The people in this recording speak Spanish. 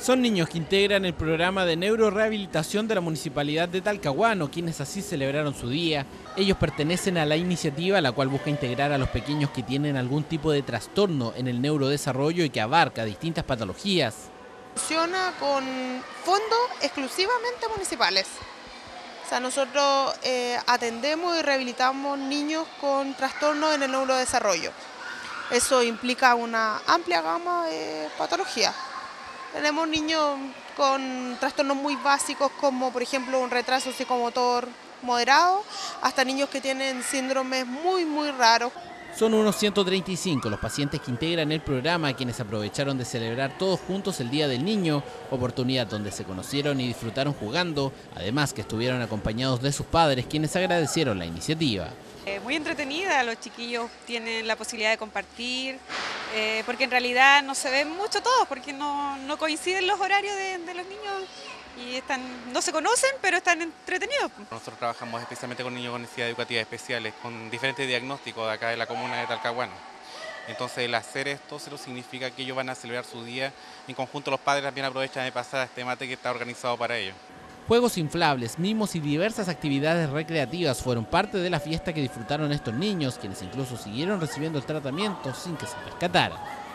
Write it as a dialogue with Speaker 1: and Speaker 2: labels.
Speaker 1: Son niños que integran el programa de neurorehabilitación de la Municipalidad de Talcahuano, quienes así celebraron su día. Ellos pertenecen a la iniciativa, la cual busca integrar a los pequeños que tienen algún tipo de trastorno en el neurodesarrollo y que abarca distintas patologías.
Speaker 2: Funciona con fondos exclusivamente municipales. O sea, nosotros atendemos y rehabilitamos niños con trastornos en el neurodesarrollo. Eso implica una amplia gama de patologías. Tenemos niños con trastornos muy básicos como por ejemplo un retraso psicomotor moderado, hasta niños que tienen síndromes muy raros.
Speaker 1: Son unos 135 los pacientes que integran el programa, quienes aprovecharon de celebrar todos juntos el Día del Niño, oportunidad donde se conocieron y disfrutaron jugando, además que estuvieron acompañados de sus padres, quienes agradecieron la iniciativa.
Speaker 3: Muy entretenida, los chiquillos tienen la posibilidad de compartir, porque en realidad no se ven mucho todos, porque no coinciden los horarios de los niños y no se conocen, pero están entretenidos.
Speaker 4: Nosotros trabajamos especialmente con niños con necesidades educativas especiales, con diferentes diagnósticos de acá de la comuna de Talcahuano. Entonces el hacer esto solo significa que ellos van a celebrar su día, en conjunto los padres también aprovechan de pasar a este mate que está organizado para ellos.
Speaker 1: Juegos inflables, mimos y diversas actividades recreativas fueron parte de la fiesta que disfrutaron estos niños, quienes incluso siguieron recibiendo el tratamiento sin que se percataran.